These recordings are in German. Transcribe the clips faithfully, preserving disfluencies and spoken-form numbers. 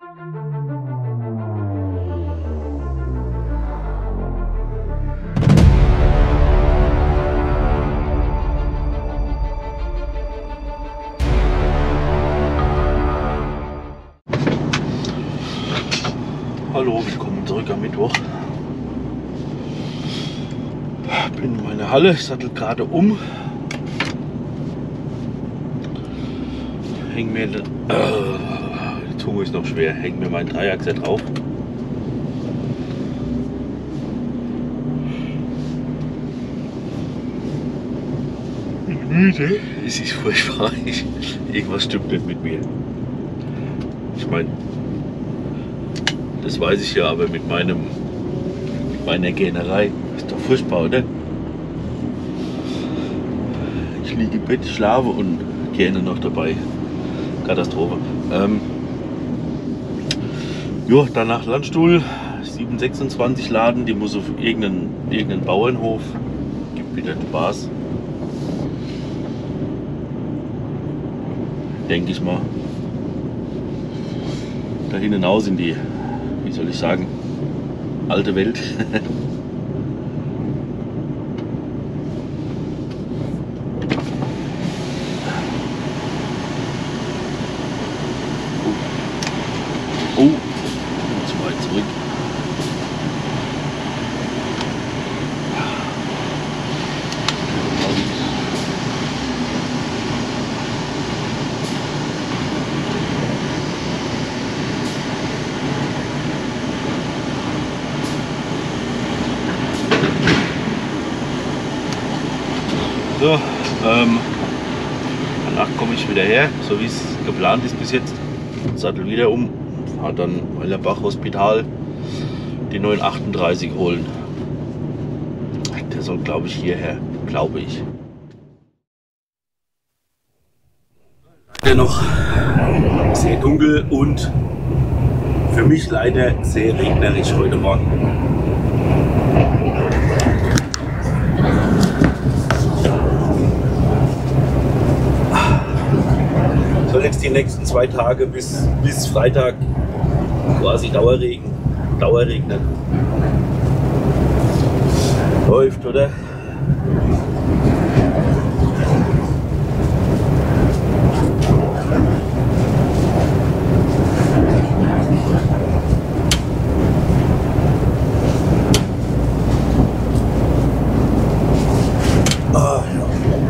Hallo, willkommen zurück am Mittwoch. Bin in meiner Halle, sattel gerade um. Häng mir, äh, die Zunge ist noch schwer, häng mir mein Dreiachser drauf. Müde? Es ist furchtbar. Ich, irgendwas stimmt nicht mit mir. Ich meine, das weiß ich ja, aber mit meinem, mit meiner Gähnerei ist doch furchtbar, oder? Ich liege im Bett, schlafe und gähne noch dabei. Katastrophe. Ähm, jo, danach Landstuhl, sieben sechsundzwanzig laden, die muss auf irgendeinen, irgendeinen Bauernhof. Gibt wieder Spaß. Denke ich mal. Da hinaus in die, wie soll ich sagen, alte Welt. Oh, zu weit zurück. So, ähm, danach komme ich wieder her, so wie es geplant ist bis jetzt. Sattel wieder um, fahre dann Weilerbach Hospital die neun achtunddreißig holen. Der soll, glaube ich, hierher, glaube ich. Dennoch sehr dunkel und für mich leider sehr regnerisch heute Morgen. Soll jetzt die nächsten zwei Tage bis, bis Freitag quasi Dauerregen, Dauerregnen. Läuft, oder? Ah, ja.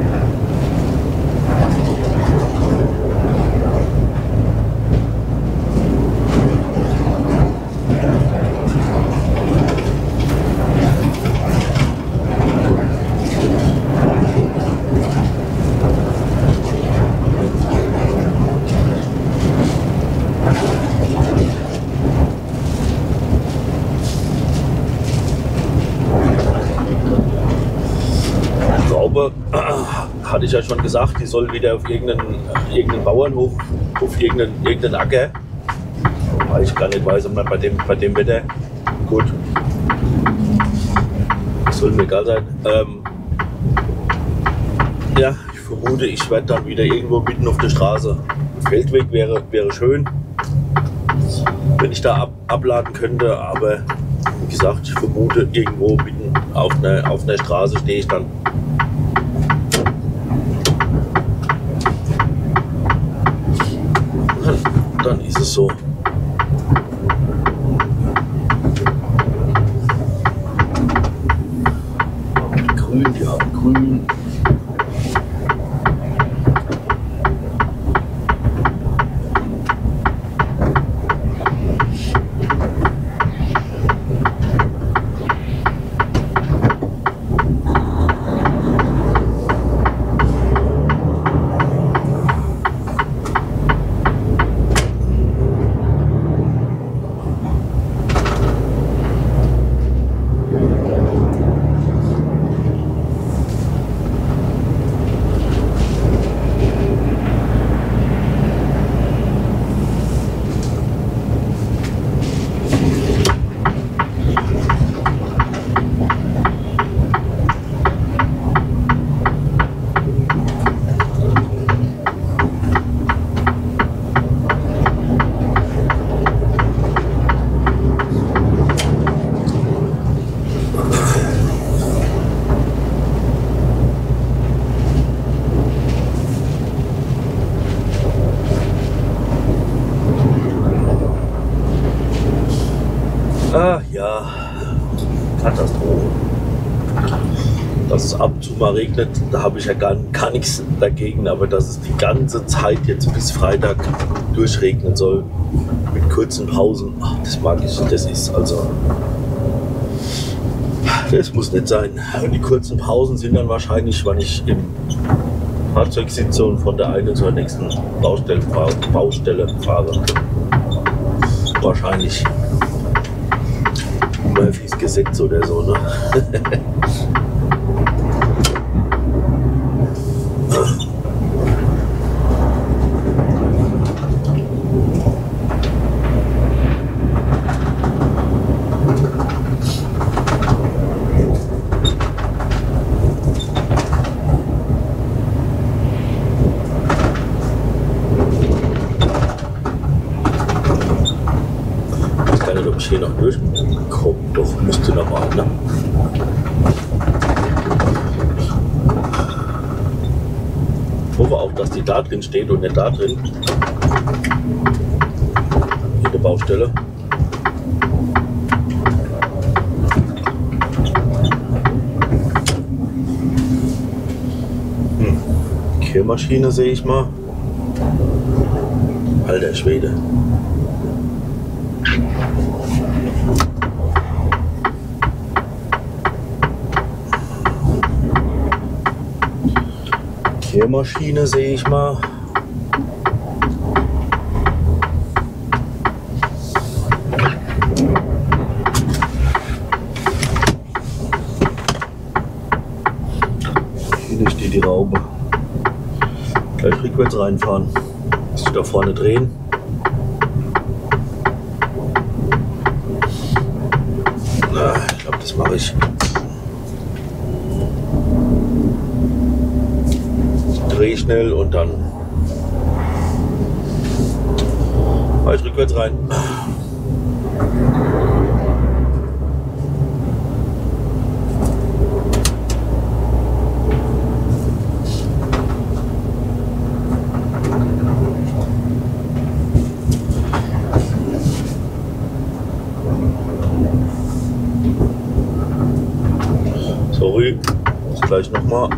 Hatte ich ja schon gesagt, die soll wieder auf irgendeinen, irgendeinen Bauernhof, auf irgendeinen, irgendeinen Acker. Weil ich gar nicht weiß, ob man bei dem, bei dem Wetter, gut, das soll mir egal sein. Ähm, ja, ich vermute, ich werde dann wieder irgendwo mitten auf der Straße. Feldweg wäre, wäre schön, wenn ich da ab, abladen könnte, aber wie gesagt, ich vermute, irgendwo mitten auf einer, auf einer Straße stehe ich dann. Dann ist es so. Grün, ja, grün. ja, Katastrophe. Dass es ab und zu mal regnet, da habe ich ja gar, gar nichts dagegen, aber dass es die ganze Zeit jetzt bis Freitag durchregnen soll, mit kurzen Pausen, ach, das mag ich, das ist also, das muss nicht sein. Und die kurzen Pausen sind dann wahrscheinlich, wenn ich im Fahrzeug sitze und von der einen zur nächsten Baustelle, Baustelle fahre. Wahrscheinlich Murphys Gesetz oder so, ne? Hier noch durchkommt, doch müsste normal, ne? Ich hoffe auch, dass die da drin steht und nicht da drin. In der Baustelle. Hm. Kehrmaschine sehe ich mal. Alter Schwede. Kehrmaschine sehe ich mal. Hier steht die Raube. Gleich rückwärts reinfahren. Muss ich da vorne drehen. Na, ich glaube, das mache ich. Dreh schnell und dann fahr ich rückwärts rein. Sorry, gleich nochmal.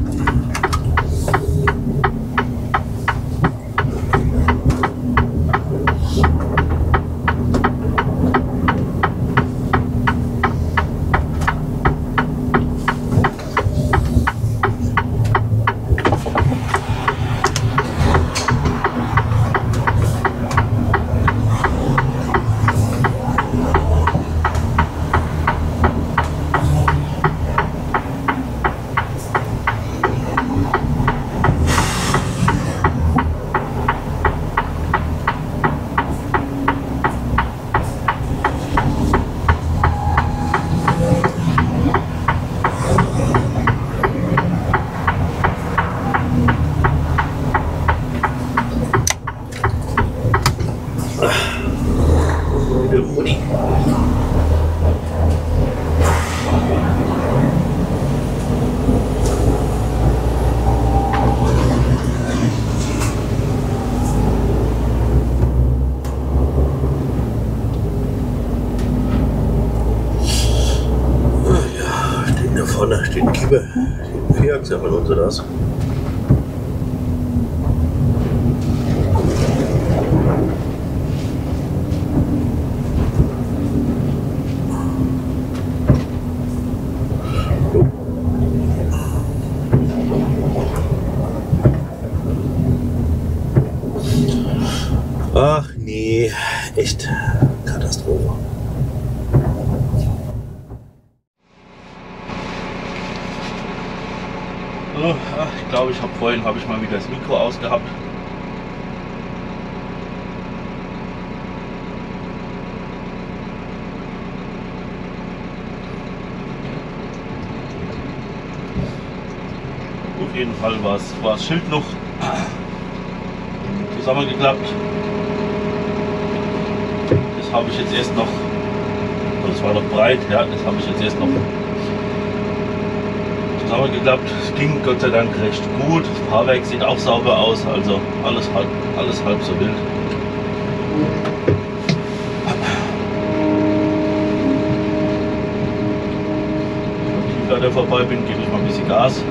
vorne steht ein Kieber, ein Vierachser von uns oder was? Ach nee, echt Katastrophe. So, ach, ich glaube, ich habe vorhin habe ich mal wieder das Mikro ausgehabt. Auf jeden Fall war es war das Schild noch zusammengeklappt. Das habe ich jetzt erst noch, das war noch breit, ja, das habe ich jetzt erst noch zusammengeklappt. Es ging Gott sei Dank recht gut. Das Fahrwerk sieht auch sauber aus, also alles halb, alles halb so wild. da vorbei bin, gebe ich mal ein bisschen Gas.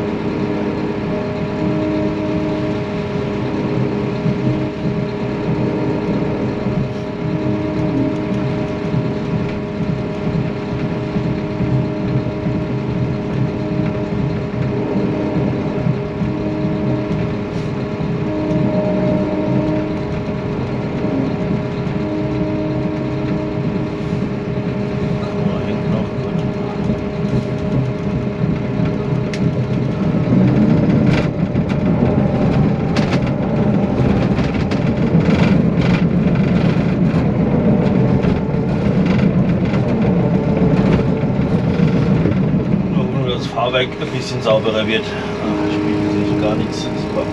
Fahrwerk ein bisschen sauberer wird. Spiegel sich gar nichts. Super.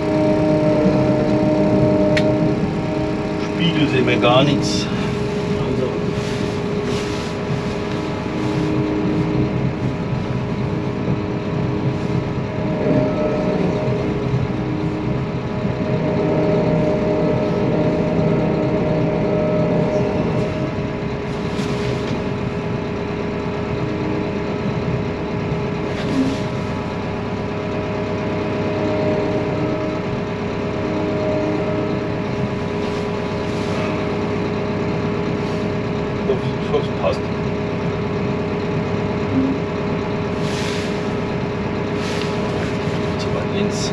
Spiegel sehen wir gar nichts. Also. Das passt. Zu weit links.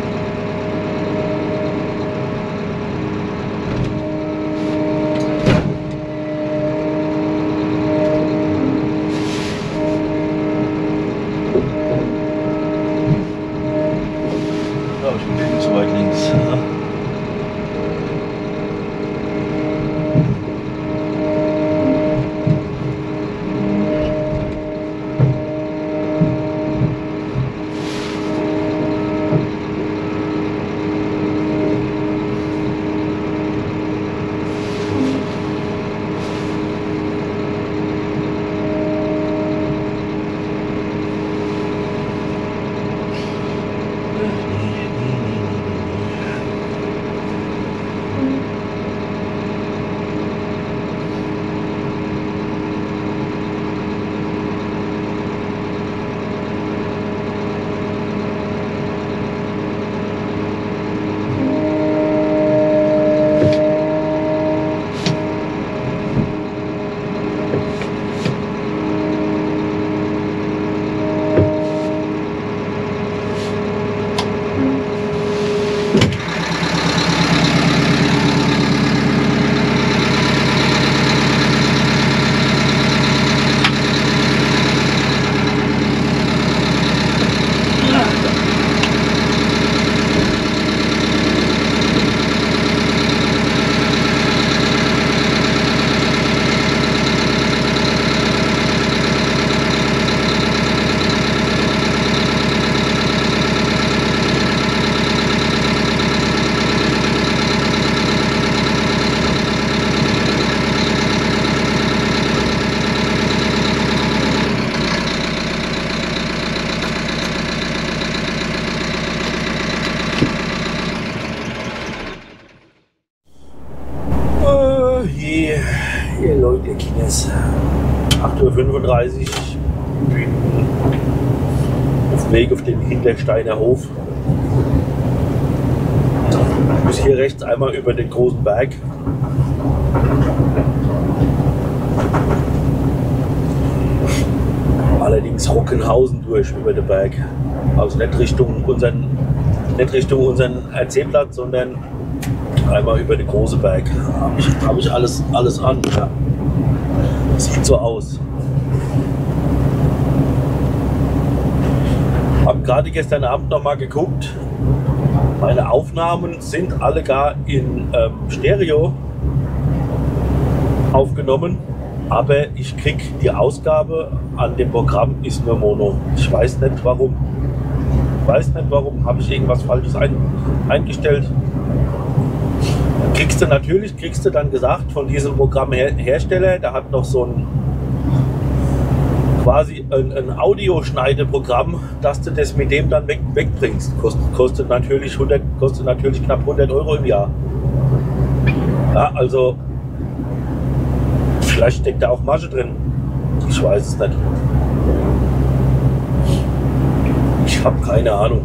Ja, ich bin viel zu weit links. Ihr Leute, Kines, acht Uhr fünfunddreißig, ich bin auf dem Weg auf den Hintersteiner Hof. Ich muss hier rechts einmal über den großen Berg. Allerdings Rockenhausen durch über den Berg. Also nicht Richtung unseren, nicht Richtung unseren R C-Platz, sondern einmal über den großen Berg. Habe ich, hab ich alles, alles an. Ja. Sieht so aus. Habe gerade gestern Abend noch mal geguckt. Meine Aufnahmen sind alle gar in ähm, Stereo aufgenommen, aber ich krieg die Ausgabe an dem Programm ist nur Mono. Ich weiß nicht warum. Ich weiß nicht warum. Habe ich irgendwas Falsches ein, eingestellt? Kriegst du natürlich, kriegst du dann gesagt von diesem Programmhersteller, der hat noch so ein quasi ein, ein Audioschneideprogramm, dass du das mit dem dann weg, wegbringst. Kostet, kostet, natürlich hundert, kostet natürlich knapp hundert Euro im Jahr. Ja, also vielleicht steckt da auch Marge drin. Ich weiß es nicht. Ich habe keine Ahnung.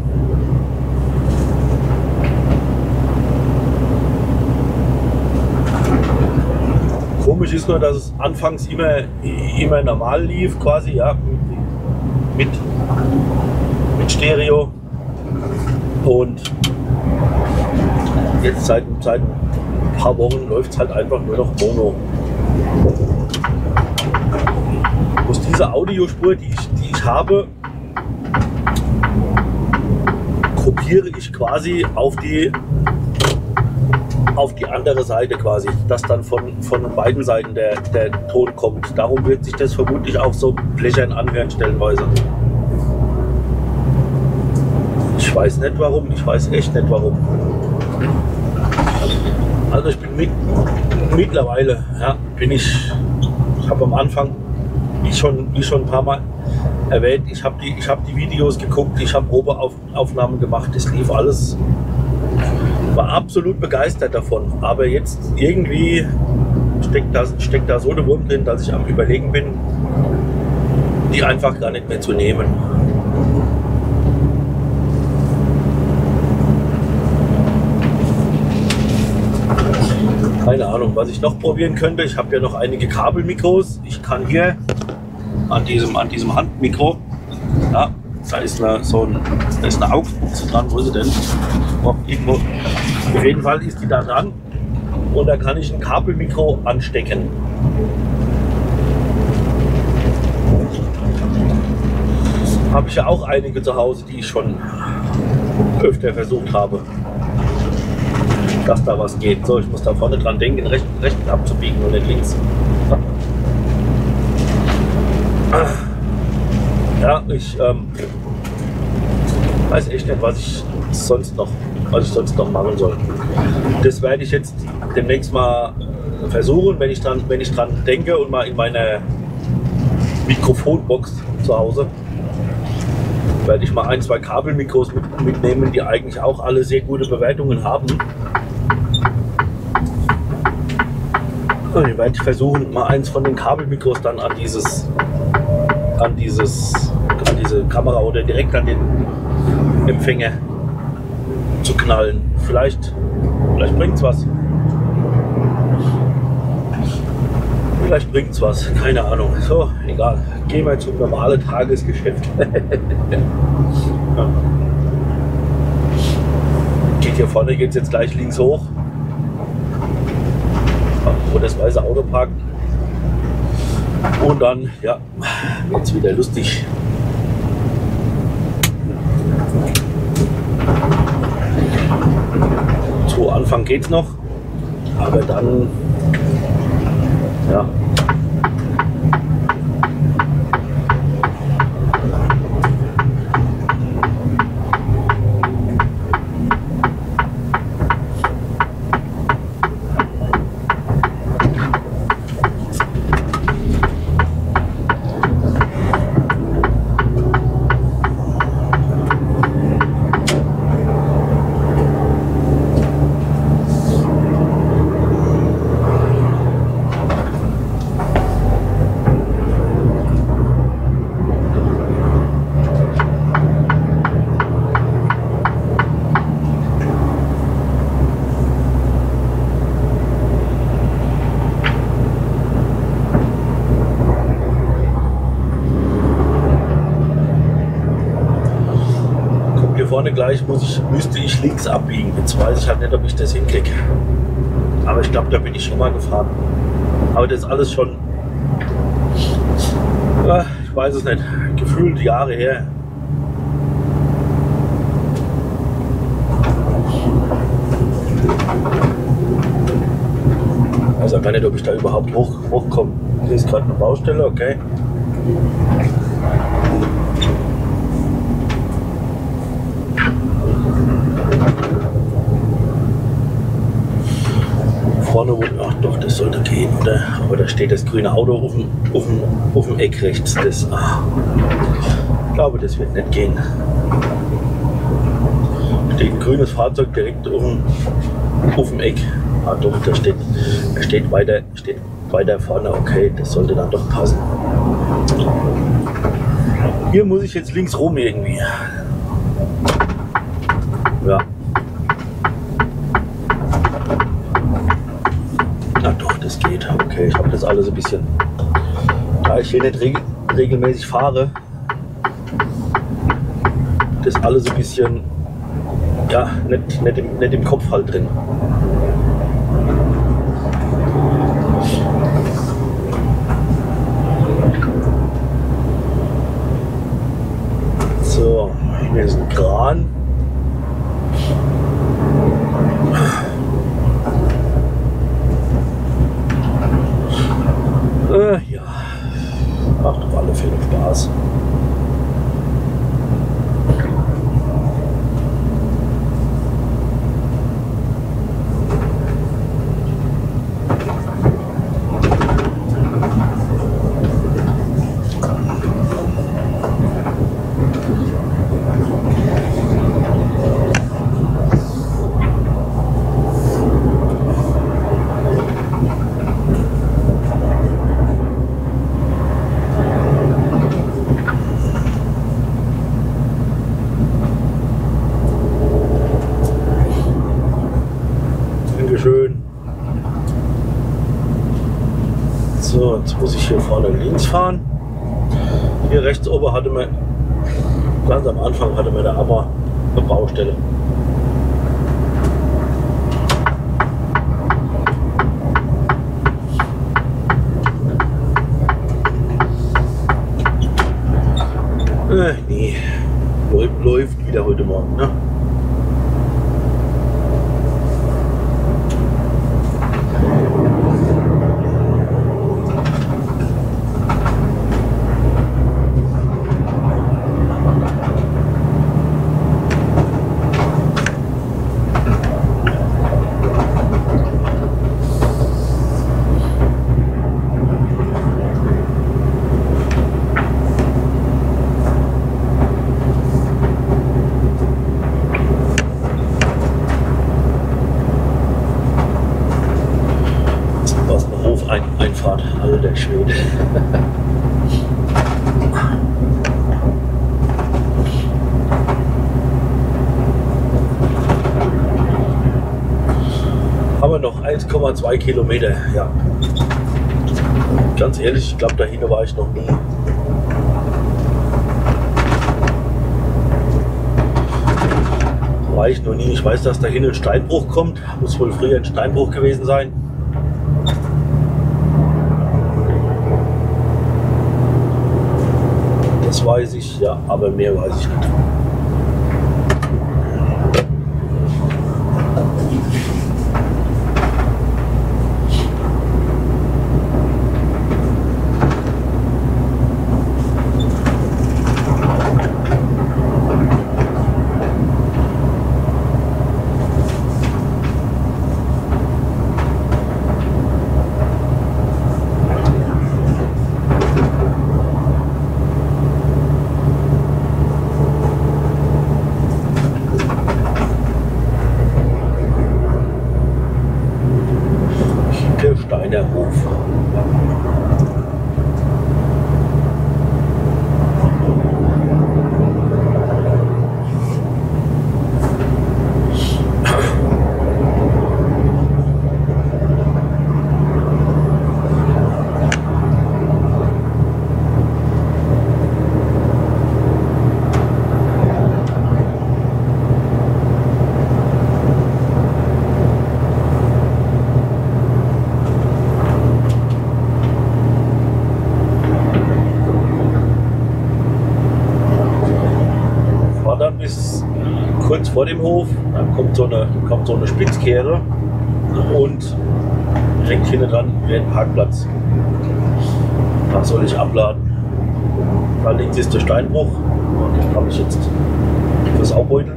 Komisch ist nur, dass es anfangs immer, immer normal lief, quasi, ja, mit, mit Stereo. Und jetzt seit, seit ein paar Wochen läuft es halt einfach nur noch Mono. Aus dieser Audiospur, die ich, die ich habe, kopiere ich quasi auf die, auf die andere Seite quasi, dass dann von, von beiden Seiten der, der Ton kommt. Darum wird sich das vermutlich auch so blechern anhören stellenweise. Ich weiß nicht warum, ich weiß echt nicht warum. Also ich bin mit, mittlerweile, ja, bin ich, ich habe am Anfang, wie schon, wie schon ein paar Mal erwähnt, ich habe die, ich hab die Videos geguckt, ich habe Probeaufnahmen gemacht, es lief alles, war absolut begeistert davon. Aber jetzt irgendwie steckt da, steckt da so eine Wurm drin, dass ich am Überlegen bin, die einfach gar nicht mehr zu nehmen. Keine Ahnung, was ich noch probieren könnte. Ich habe ja noch einige Kabelmikros. Ich kann hier an diesem, an diesem Handmikro, ja, da ist eine, so ein, da ist eine Augbuchse dran. Wo ist sie denn? Oh, irgendwo. Auf jeden Fall ist die da dran und da kann ich ein Kabelmikro anstecken. Habe ich ja auch einige zu Hause, die ich schon öfter versucht habe, dass da was geht. So, ich muss da vorne dran denken, rechts, rechts abzubiegen und nicht links. Ja, ich ähm, weiß echt nicht, was ich sonst noch, was ich sonst noch machen soll. Das werde ich jetzt demnächst mal versuchen, wenn ich dran, wenn ich dran denke und mal in meiner Mikrofonbox zu Hause werde ich mal ein, zwei Kabelmikros mit, mitnehmen, die eigentlich auch alle sehr gute Bewertungen haben. Und ich werde versuchen, mal eins von den Kabelmikros dann an dieses, an dieses, an diese Kamera oder direkt an den Empfänger zu knallen. Vielleicht, vielleicht bringt's was. Vielleicht bringt's was, keine Ahnung. So, egal. Gehen wir zum normalen Tagesgeschäft. Ja. Geht hier vorne, geht's jetzt gleich links hoch, wo das weiße Auto parkt. Und dann, ja, wird's wieder lustig. Zu Anfang geht's noch, aber dann, ja. Vorne gleich muss ich, müsste ich links abbiegen. Jetzt weiß ich halt nicht, ob ich das hinkriege. Aber ich glaube, da bin ich schon mal gefahren. Aber das ist alles schon, ja, ich weiß es nicht, gefühlt Jahre her. Ich weiß auch gar nicht, ob ich da überhaupt hoch, hochkomme. Hier ist gerade eine Baustelle, okay. Vorne, wo, ach doch, das sollte gehen, oder? Aber da steht das grüne Auto auf dem, auf dem, auf dem Eck rechts. Das, ach, ich glaube, das wird nicht gehen. Steht ein grünes Fahrzeug direkt auf dem, auf dem Eck. Ah doch, da steht, da steht weiter, steht weiter vorne. Okay, das sollte dann doch passen. Hier muss ich jetzt links rum irgendwie. Ja. Na doch, das geht. Okay, ich habe das alles ein bisschen. Da ich hier nicht regel regelmäßig fahre, das alles ein bisschen, ja, nicht, nicht, im, nicht im Kopf halt drin. So, hier ist ein Kran. Äh, ja, macht auf alle Fälle Spaß. Schön. So, jetzt muss ich hier vorne links fahren. Hier rechts oben hatte man, ganz am Anfang hatte man da aber eine Baustelle. Äh, nee, läuft wieder heute Morgen, ne? Einfahrt, alter Schwede. Haben wir noch eins Komma zwei Kilometer, ja. Ganz ehrlich, ich glaube, dahin war ich noch nie. War ich noch nie. Ich weiß, dass dahin ein Steinbruch kommt. Muss wohl früher ein Steinbruch gewesen sein. Das weiß ich, ja, aber mehr weiß ich nicht. Steiner Hof. Bis kurz vor dem Hof, dann kommt so eine, kommt so eine Spitzkehre und direkt hinten dran wäre ein Parkplatz. Da soll ich abladen. Da links ist der Steinbruch und den habe ich jetzt versaubeutelt.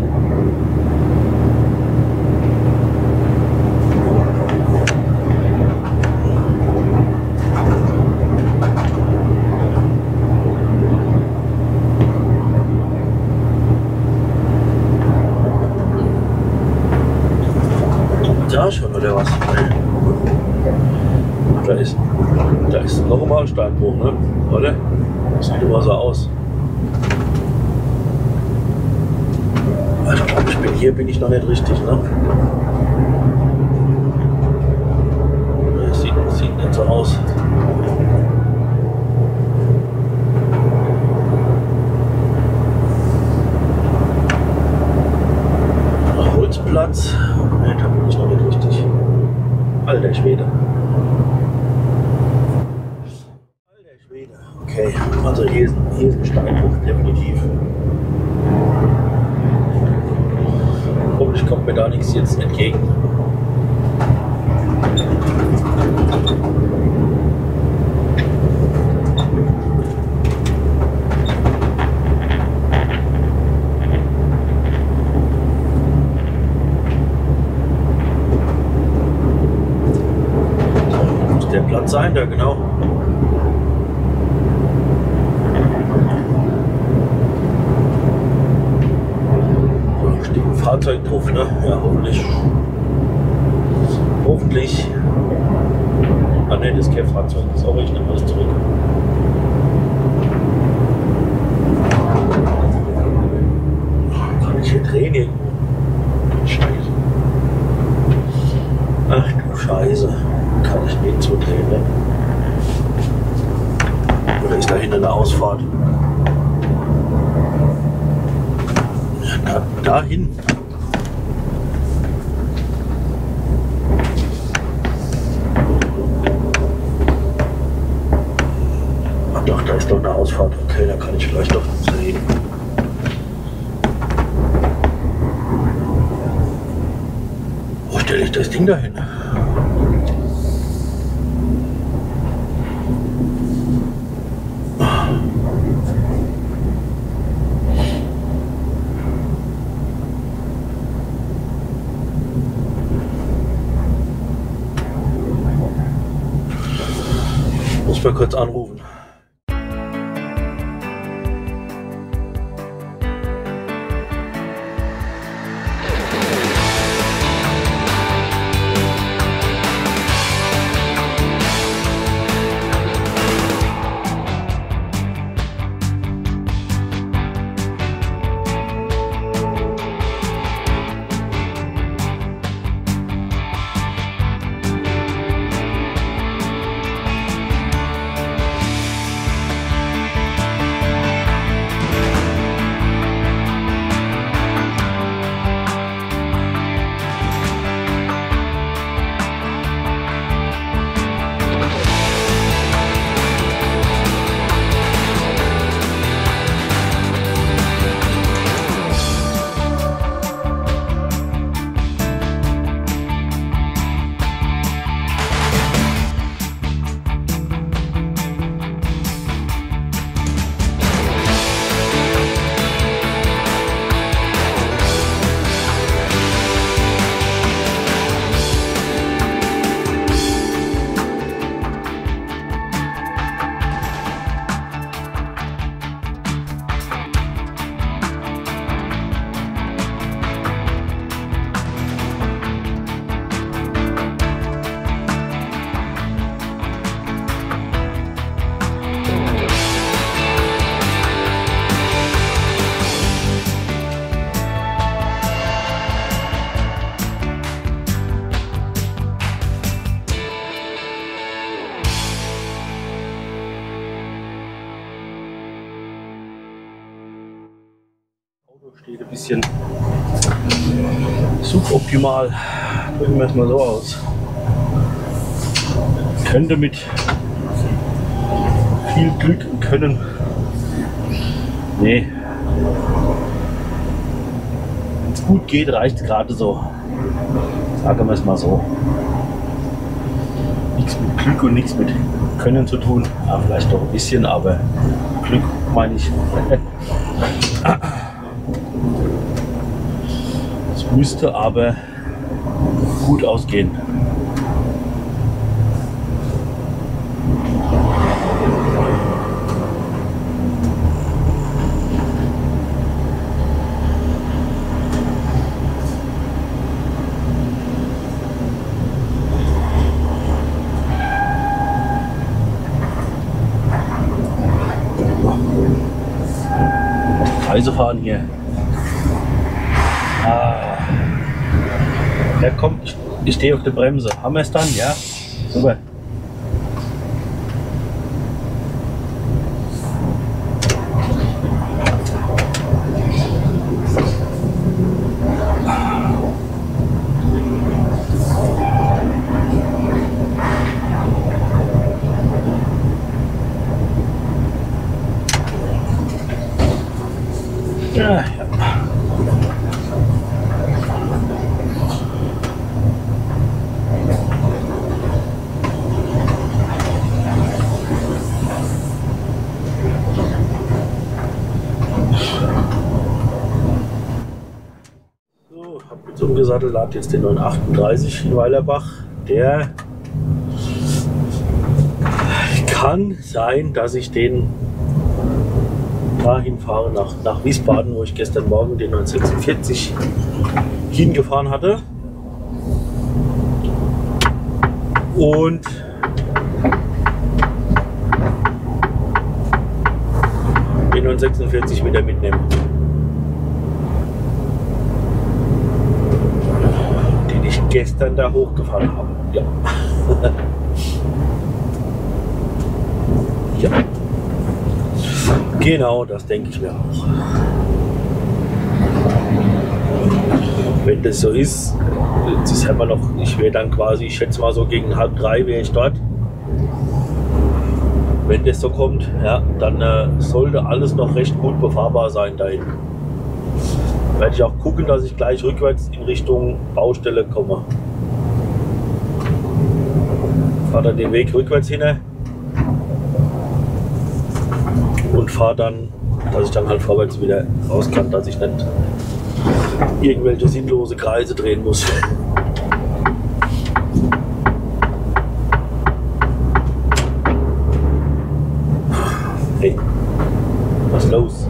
Da schon, oder was? Da ist, da ist noch mal ein Steinbruch, ne? Oder? Das sieht immer so aus. Ich glaube, ich bin hier bin ich noch nicht richtig, ne? Das sieht, sieht nicht so aus. Holzplatz. Ne, da bin ich noch nicht richtig. Alter Schwede. Alter Schwede. Okay, also hier ist, hier ist ein Steinbruch, definitiv. Hoffentlich kommt mir da nichts jetzt entgegen. So, muss der Platz sein, da genau. Steht ein Fahrzeug drauf, ne? Ja, hoffentlich. Hoffentlich. Ah ne, das ist kein Fahrzeug. Sorry, ich nehme das zurück. Kann ich hier drehen irgendwo? Scheiße. Ach du Scheiße. Kann ich nicht so drehen, ne? Oder ist da hinten eine Ausfahrt? Da, dahin. Ach doch, da ist doch eine Ausfahrt. Okay, da kann ich vielleicht doch sehen. Wo stelle ich das Ding dahin? Muss mal kurz anrufen. Steht ein bisschen suboptimal, drücken wir es mal so aus. Könnte mit viel Glück und Können, nee, wenn es gut geht, reicht es gerade so. Sagen wir es mal so. Nichts mit Glück und nichts mit Können zu tun. Ja, vielleicht doch ein bisschen, aber Glück meine ich. Es müsste aber gut ausgehen. Kreise fahren hier. Ja komm, ich, ich stehe auf der Bremse. Haben wir es dann? Ja. Super. Ja, ja. So, hab jetzt umgesattelt, lad jetzt den neun achtunddreißig in Weilerbach. Der kann sein, dass ich den dahin fahre nach, nach Wiesbaden, wo ich gestern Morgen den neun sechsundvierzig hingefahren hatte. Und den neun sechsundvierzig wieder mitnehmen. Den ich gestern da hochgefahren habe. Ja. Ja. Genau, das denke ich mir auch. Wenn das so ist, das haben wir noch, ich wäre dann quasi, ich schätze mal so gegen halb drei wäre ich dort. Wenn das so kommt, ja, dann äh, sollte alles noch recht gut befahrbar sein dahin. Werde ich auch gucken, dass ich gleich rückwärts in Richtung Baustelle komme. Fahre dann den Weg rückwärts hin und fahre dann, dass ich dann halt vorwärts wieder raus kann, dass ich nicht irgendwelche sinnlose Kreise drehen muss. Hey, was ist los?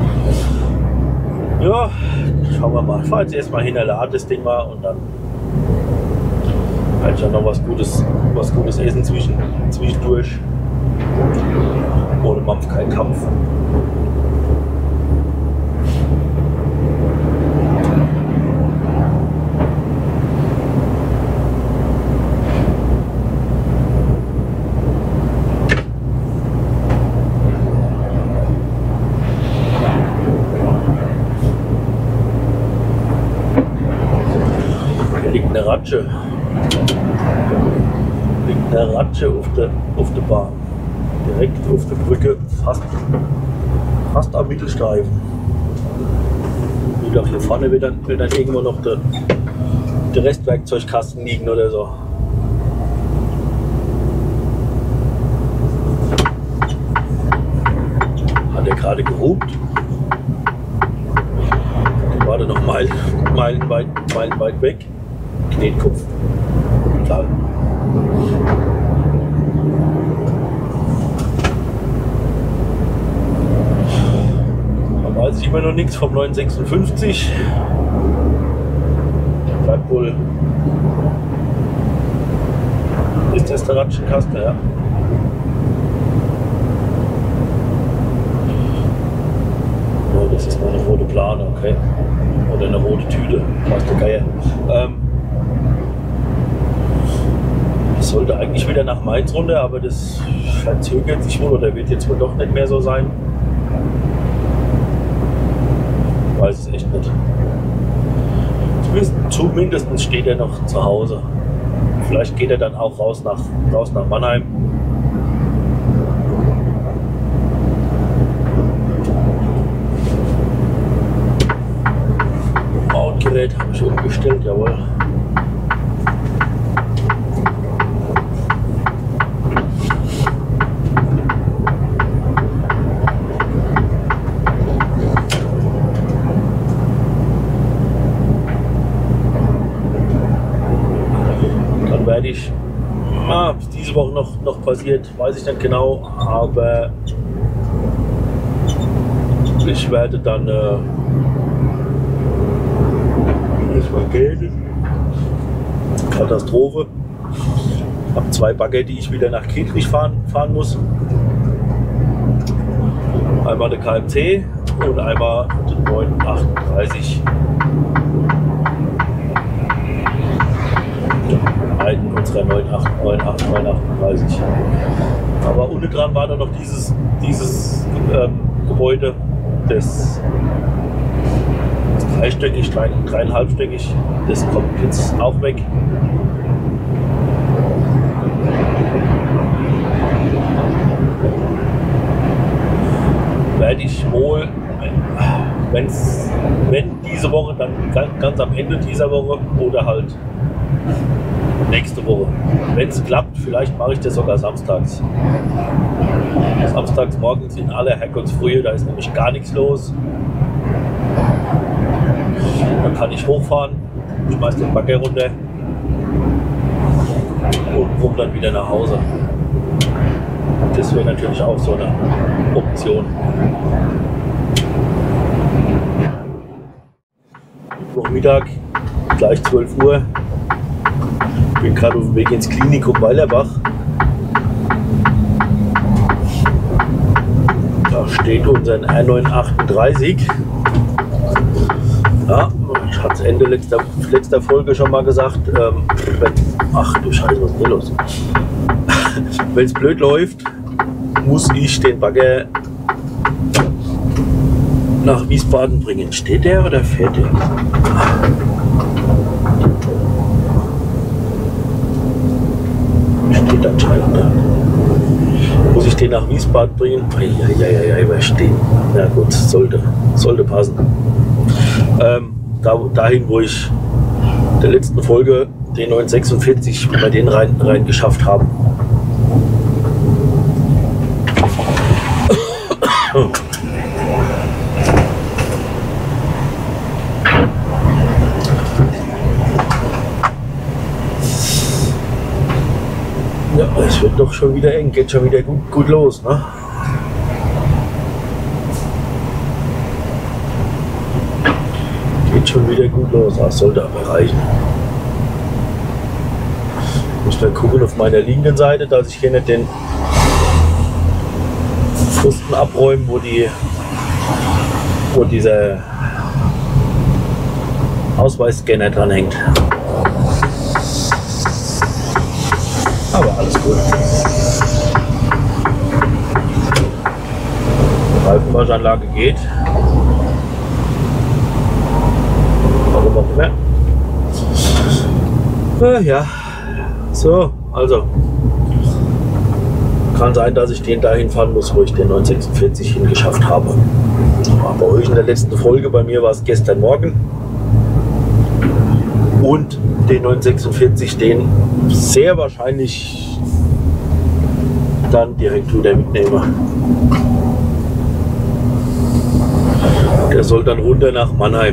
Ja, schauen wir mal. Ich fahre jetzt erstmal hin, lade das Ding mal und dann werde ich dann noch was Gutes, was Gutes essen zwischen, zwischendurch. Ohne Mampf kein Kampf. Hier liegt eine Ratsche. Liegt eine Ratsche auf der, auf der Bahn. Direkt auf der Brücke, fast, fast am Mittelstreifen. Wie doch hier vorne wird dann, wird dann irgendwo noch der, der Restwerkzeugkasten liegen oder so. Hat er gerade gehupt? Der war da noch Meilen, meilenweit, meilenweit weg. Knetkopf. Klar. Weiß ich immer noch nichts vom neun sechsundfünfzig. Bleibt wohl. Ist das der Ratschenkasten, ja. Oh, das ist mal eine rote Plane, okay. Oder eine rote Tüte, weiß der Geier. Ähm, das sollte eigentlich wieder nach Mainz runter, aber das verzögert sich wohl oder wird jetzt wohl doch nicht mehr so sein. Weiß es echt nicht. Zumindest steht er noch zu Hause. Vielleicht geht er dann auch raus nach, raus nach Mannheim. Mountgerät habe ich umgestellt, jawohl. Ich, ah, was diese Woche noch, noch passiert, weiß ich nicht genau, aber ich werde dann äh, erstmal gehen. Katastrophe. Ich habe zwei Bagger, die ich wieder nach Kietrich fahren, fahren muss. Einmal der K M C und einmal der neun achtunddreißig. einen unserer neun acht achtunddreißig. Aber unten dran war dann noch dieses, dieses ähm, Gebäude, das dreistöckig, drei, dreieinhalbstöckig, das kommt jetzt auch weg. Werde ich wohl, wenn's, wenn diese Woche, dann ganz, ganz am Ende dieser Woche oder halt nächste Woche. Wenn es klappt, vielleicht mache ich das sogar samstags. Samstags morgens in aller Herrgottsfrühe, da ist nämlich gar nichts los. Dann kann ich hochfahren, schmeiß den Bagger runter und komme dann wieder nach Hause. Das wäre natürlich auch so eine Option. Mittwochmittag, gleich zwölf Uhr. Ich bin gerade auf dem Weg ins Klinikum Weilerbach. Da steht unser R neun achtunddreißig. Ja, ich hatte es Ende letzter, letzter Folge schon mal gesagt. Ähm, wenn, ach du Scheiße, was ist denn los? Wenn es blöd läuft, muss ich den Bagger nach Wiesbaden bringen. Steht der oder fährt der? Steht anscheinend da. Muss ich den nach Wiesbaden bringen? Eieieiei, was steht? Na gut, sollte, sollte passen. Ähm, da, dahin, wo ich der letzten Folge den neun sechsundvierzig, wenn wir den rein, rein geschafft haben. Ja, es wird doch schon wieder eng, geht schon wieder gut, gut los, ne? Geht schon wieder gut los, das sollte aber reichen. Ich muss dann gucken auf meiner linken Seite, dass ich hier nicht den Pfosten abräumen, wo die wo dieser Ausweisscanner dran hängt. Aber alles gut. Die Reifenwaschanlage geht. Warum auch immer. Äh, ja, so, also. Kann sein, dass ich den dahin fahren muss, wo ich den neun sechsundvierzig hingeschafft habe. War bei euch in der letzten Folge, bei mir war es gestern Morgen. Und den neun sechsundvierzig, den sehr wahrscheinlich dann direkt wieder mitnehme. Der soll dann runter nach Mannheim.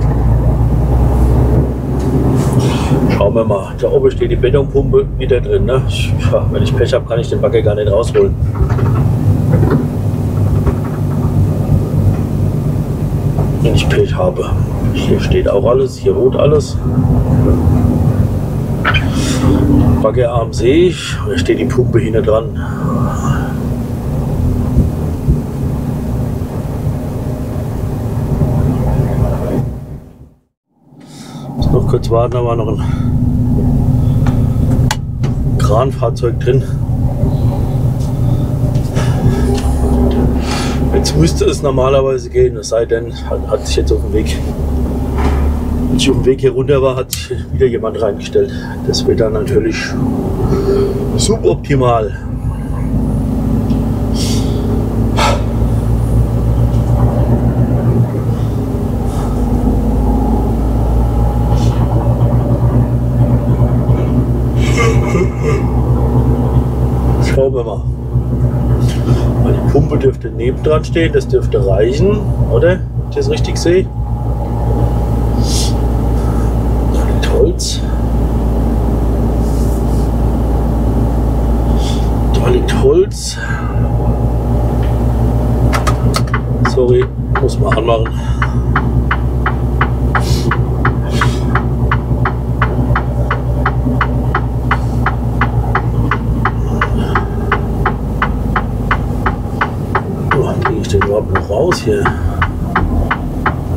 Schauen wir mal. Da oben steht die Betonpumpe wieder drin. Ne? Ja, wenn ich Pech habe, kann ich den Bagger gar nicht rausholen. Wenn ich Pech habe. Hier steht auch alles, hier rot alles. Baggerarm sehe ich, da steht die Pumpe hinten dran. Muss noch kurz warten, da war noch ein Kranfahrzeug drin. Jetzt müsste es normalerweise gehen, es sei denn, hat sich jetzt auf dem Weg, als ich auf dem Weg hier runter war, hat sich wieder jemand reingestellt. Das wird dann natürlich suboptimal. Schauen wir mal. Die Pumpe dürfte nebendran stehen, das dürfte reichen, oder? Wenn ich das richtig sehe. Da liegt Holz. Da liegt Holz. Sorry, muss man anmachen. Den überhaupt noch raus hier?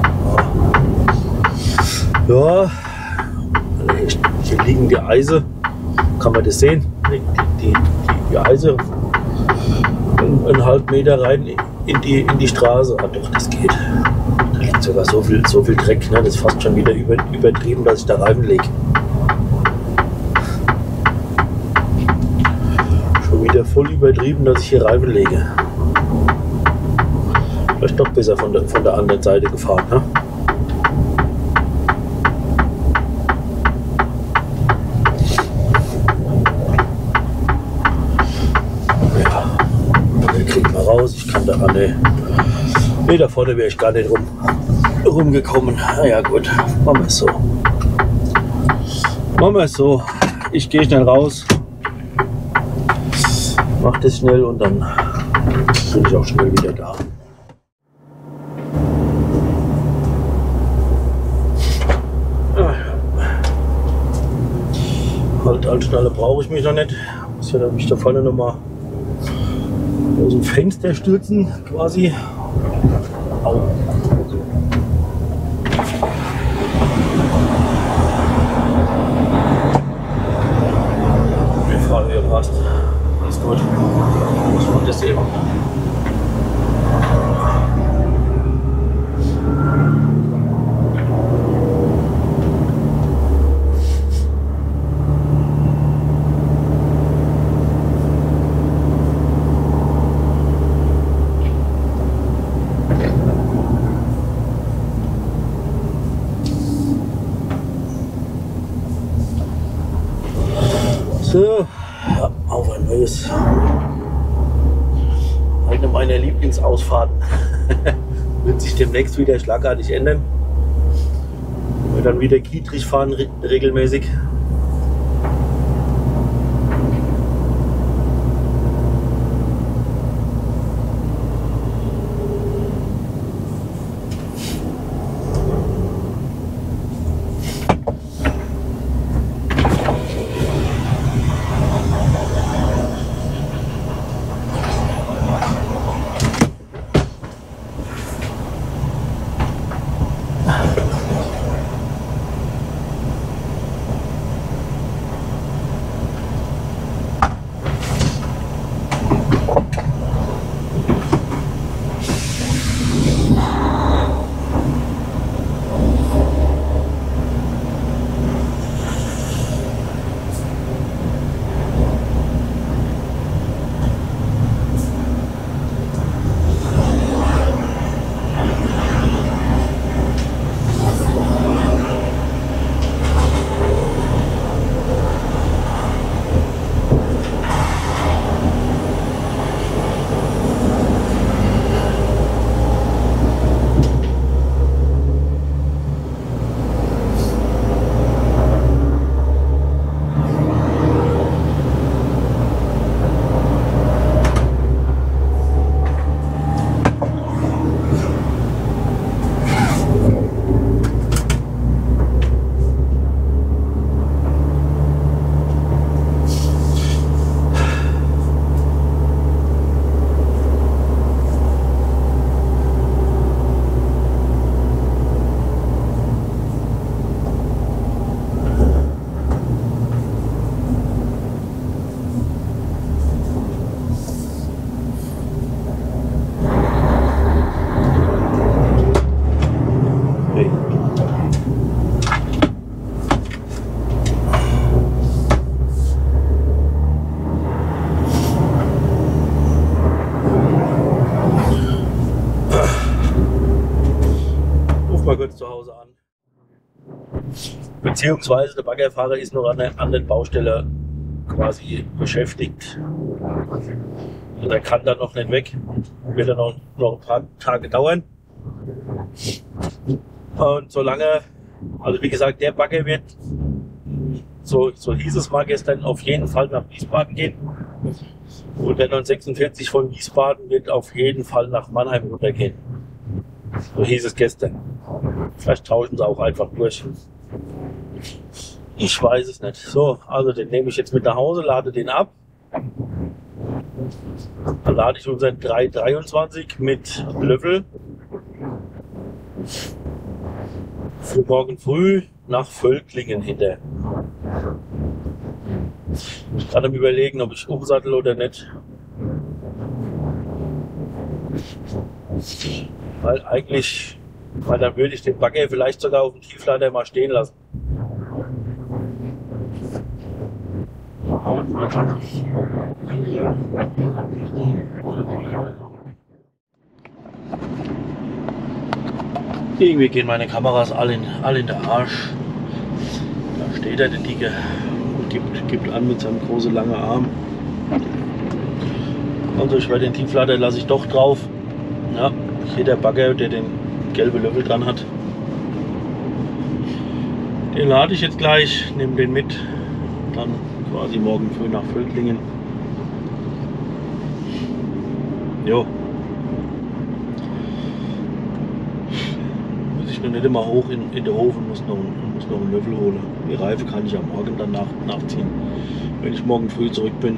Ja, hier liegen die Eise. kann man das sehen. Die, die, die Eise einen halben Meter rein in die, in die Straße. Ah, doch, das geht. Da liegt sogar so viel, so viel Dreck. Ne? Das ist fast schon wieder über, übertrieben, dass ich da Reifen lege. Schon wieder voll übertrieben, dass ich hier Reifen lege. Vielleicht doch besser von der, von der anderen Seite gefahren. Ne? Raus. Ich kann da alle. Nee, da vorne wäre ich gar nicht rum, rumgekommen. Na ja, gut, machen wir es so. Machen wir es so. Ich gehe schnell raus, mach das schnell und dann bin ich auch schnell wieder da. Halt, Altschnalle brauche ich mich noch nicht. Muss ja mich da vorne noch mal aus dem Fenster stürzen, quasi. Au. Die Frage hier passt. Ist gut. Was macht das eben? So, ja, auf ein neues. Eine meiner Lieblingsausfahrten. Wird sich demnächst wieder schlagartig ändern. Wir dann wieder Kietrich fahren re regelmäßig. Kurz zu Hause an. Beziehungsweise der Baggerfahrer ist noch an der anderen Baustelle quasi beschäftigt. Also er kann dann noch nicht weg. Wird dann noch, noch ein paar Tage dauern. Und solange, also wie gesagt, der Bagger wird, so, so hieß es mal gestern, auf jeden Fall nach Wiesbaden gehen. Und der neunhundertsechsundvierzig von Wiesbaden wird auf jeden Fall nach Mannheim runtergehen. So hieß es gestern. Vielleicht tauschen sie auch einfach durch. Ich weiß es nicht. So, also den nehme ich jetzt mit nach Hause, lade den ab. Dann lade ich unseren drei dreiundzwanzig mit Löffel für morgen früh nach Völklingen hinter. Ich bin gerade am Überlegen, ob ich umsattel oder nicht. Weil eigentlich, weil dann würde ich den Bagger vielleicht sogar auf dem Tieflader mal stehen lassen. Irgendwie gehen meine Kameras alle in, alle in den Arsch. Da steht er, der Dicke, und gibt, gibt an mit seinem großen langen Arm. Also ich werde den Tieflader lasse ich doch drauf. Ja, hier der Bagger, der den gelben Löffel dran hat. Den lade ich jetzt gleich, nehme den mit, dann quasi morgen früh nach Völklingen. Jo. Muss ich noch nicht immer hoch in, in den Hof und muss noch, muss noch einen Löffel holen. Die Reife kann ich am Morgen dann nach, nachziehen, wenn ich morgen früh zurück bin.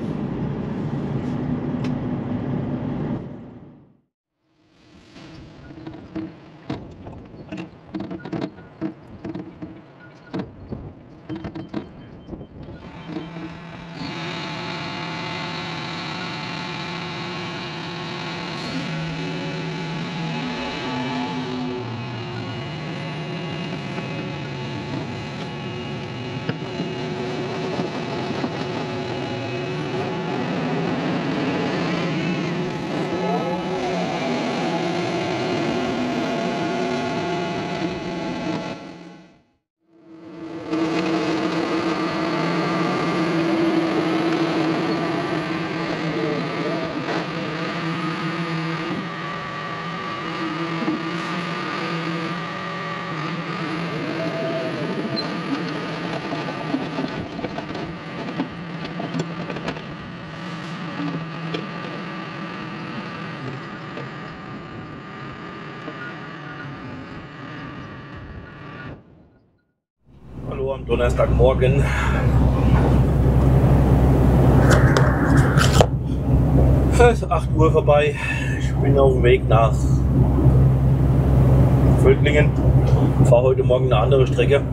Am Donnerstagmorgen. Es ist acht Uhr vorbei. Ich bin auf dem Weg nach Völklingen. Ich fahre heute Morgen eine andere Strecke.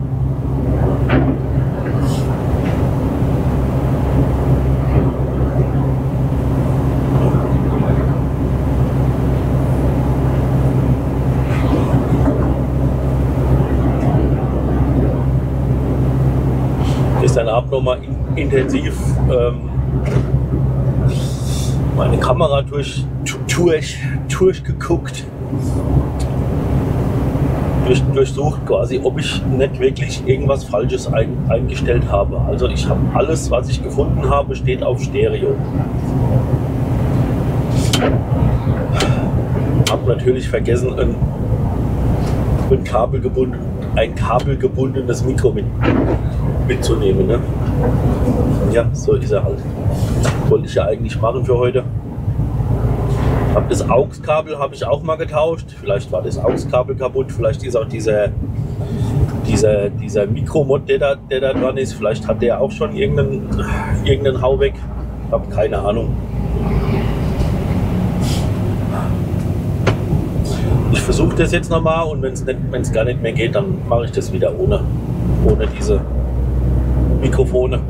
Gestern Abend noch mal in, intensiv ähm, meine Kamera durch, durch, durchgeguckt, durch, durchsucht quasi, ob ich nicht wirklich irgendwas Falsches ein, eingestellt habe. Also ich habe alles, was ich gefunden habe, steht auf Stereo. Habe natürlich vergessen, ein, ein kabelgebunden, ein kabelgebundenes Mikro mit, mitzunehmen. Ne? Ja, so ist er halt. Wollte ich ja eigentlich machen für heute. Hab das A U X-Kabel habe ich auch mal getauscht. Vielleicht war das A U X-Kabel kaputt. Vielleicht ist auch dieser, dieser, dieser Mikromod, der da, der da dran ist. Vielleicht hat der auch schon irgendeinen, irgendeinen Hau weg. Hab keine Ahnung. Ich versuche das jetzt nochmal und wenn es gar nicht mehr geht, dann mache ich das wieder ohne, ohne diese Mikrofone.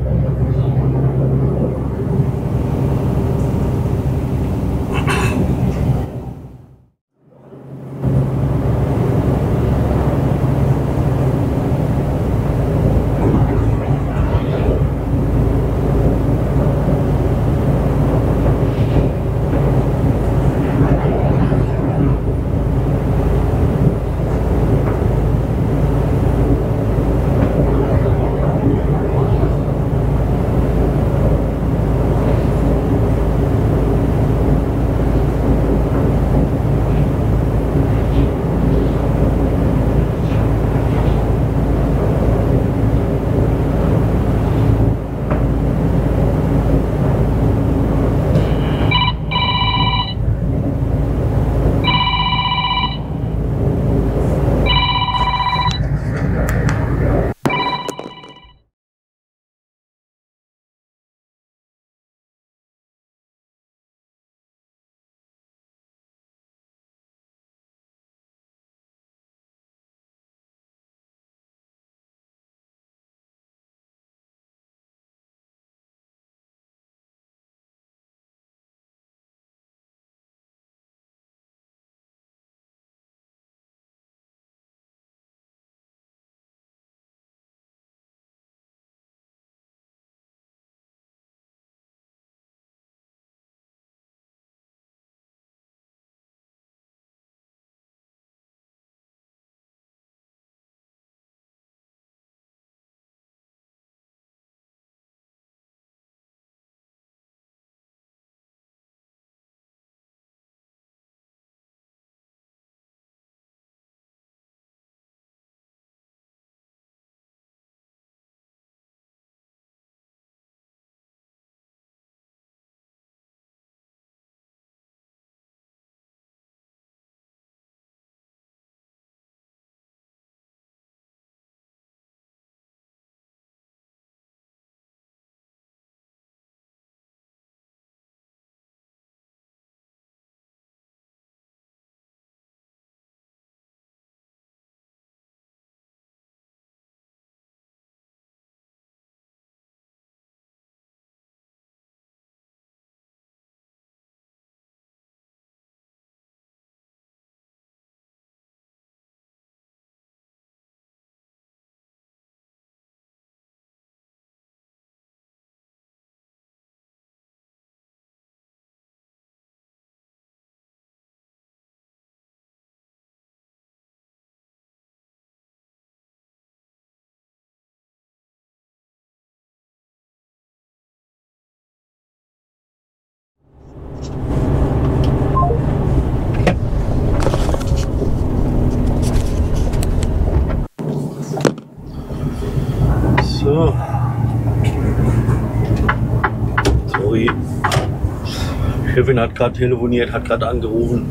Chefin hat gerade telefoniert, hat gerade angerufen.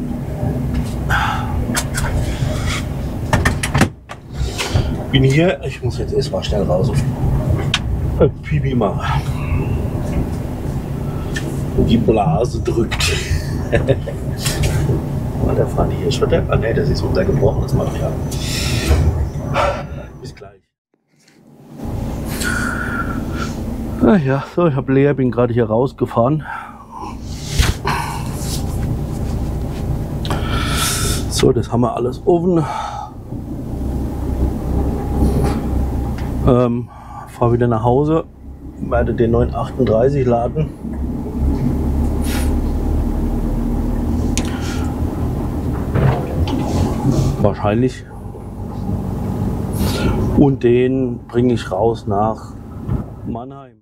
Bin hier, ich muss jetzt erstmal schnell raus. Äh, Pipi machen. Die Blase drückt. Oh, der fahren hier schon der? Ah ne, das ist unser gebrochenes Material. Bis gleich. Ah ja, so, ich habe leer, bin gerade hier rausgefahren. So, das haben wir alles offen. Ähm, fahre wieder nach Hause, werde den neun achtunddreißig laden. Wahrscheinlich. Und den bringe ich raus nach Mannheim.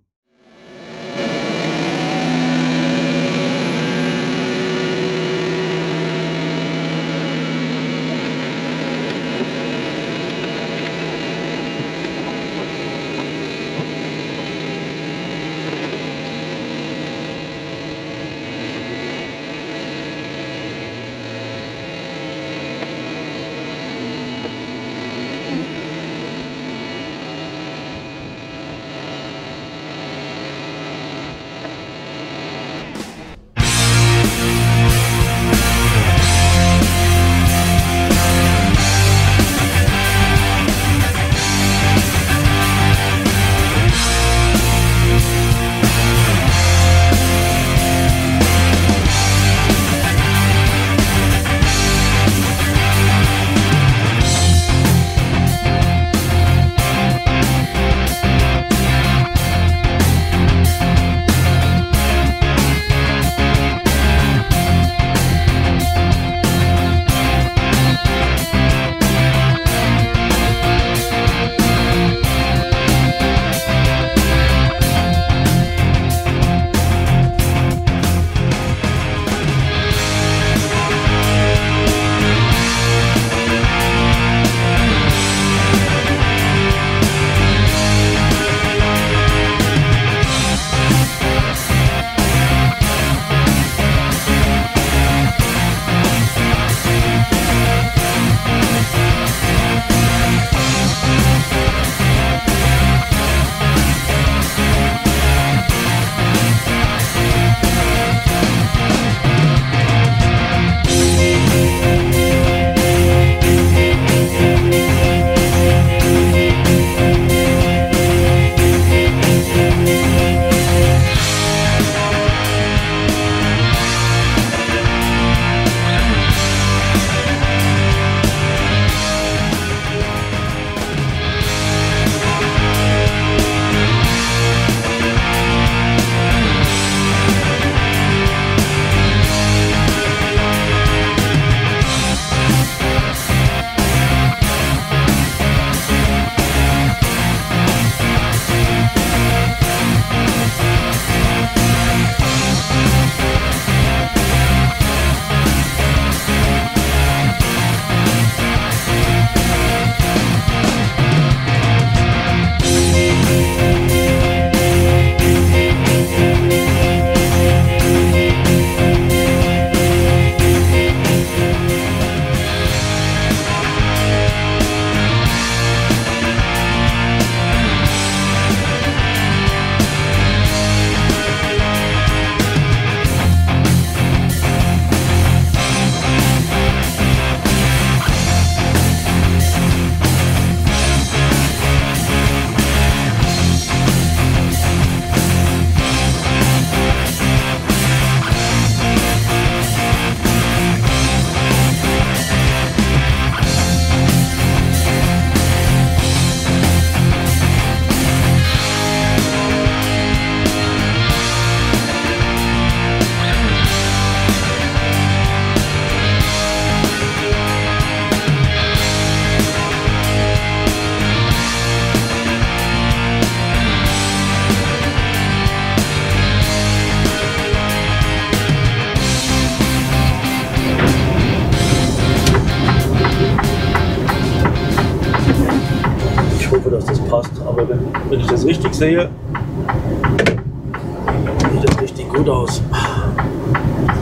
Aber wenn, wenn ich das richtig sehe, sieht das richtig gut aus.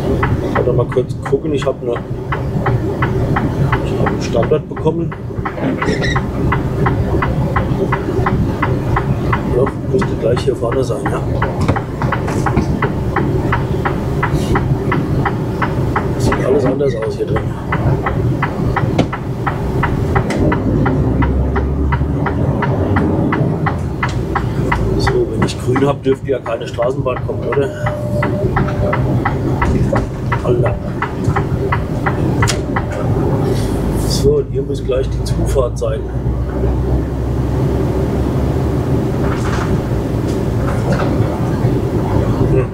Mal kurz gucken, ich habe eine, ich hab einen Standard bekommen. Doch, müsste gleich hier vorne sein, ja. Das sieht alles anders aus hier drin. So, wenn ich grün habe, dürfte ja keine Straßenbahn kommen, oder? Alter. So, und hier muss gleich die Zufahrt sein. Hm.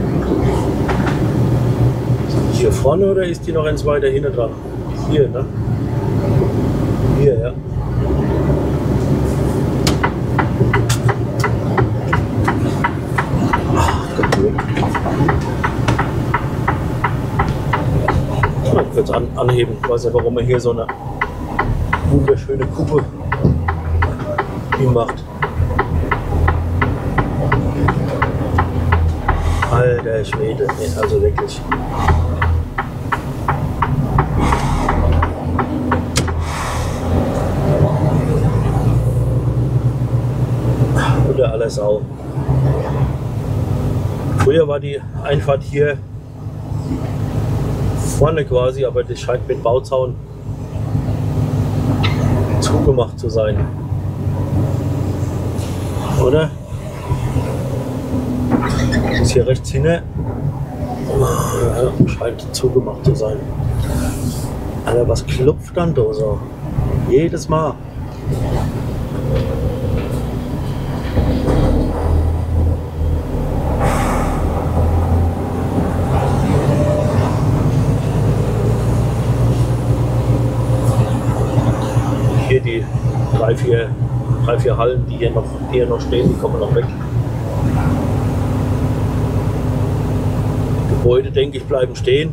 Hier vorne oder ist die noch eins weiter hinten dran? Hier, ne? Hier, ja. Ach, Gott, ich würde es an, anheben. Ich weiß ja, warum er hier so eine wunderschöne Kuppe macht. Alter Schwede, nee, also wirklich. Unter aller Sau. Früher war die Einfahrt hier vorne quasi, aber das scheint mit Bauzaun zugemacht zu sein. Oder? Das ist hier rechts hinten. Ja, scheint zugemacht zu sein. Alter, was klopft dann da so? Jedes Mal. Hier die drei, vier, drei, vier Hallen, die hier noch, die hier noch stehen, die kommen noch weg. Gebäude, denke ich, bleiben stehen.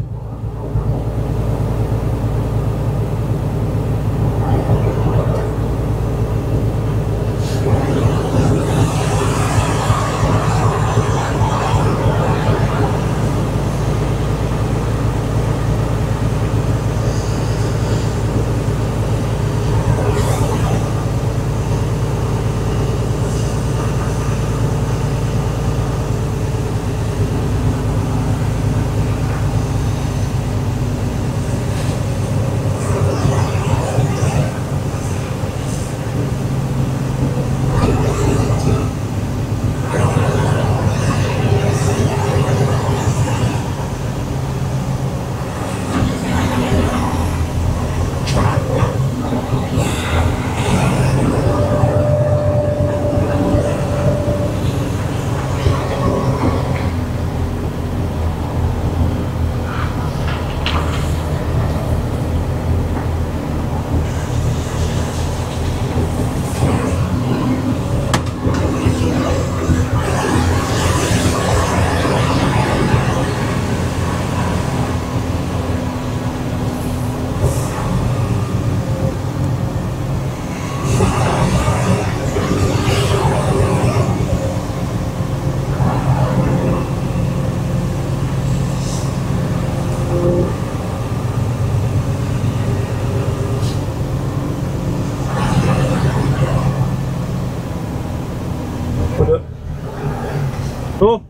So.